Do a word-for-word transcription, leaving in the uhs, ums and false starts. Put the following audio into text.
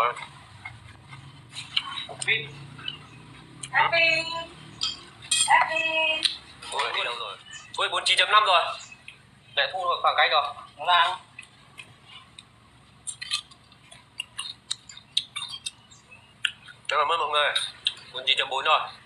rồi. Happy. Happy. Happy. Ôi, đi đâu rồi? Ôi, bốn mươi chín chấm năm rồi. Mẹ thu được khoảng cách rồi. Nó đang. Cảm ơn mọi người. bốn mươi chín chấm bốn rồi.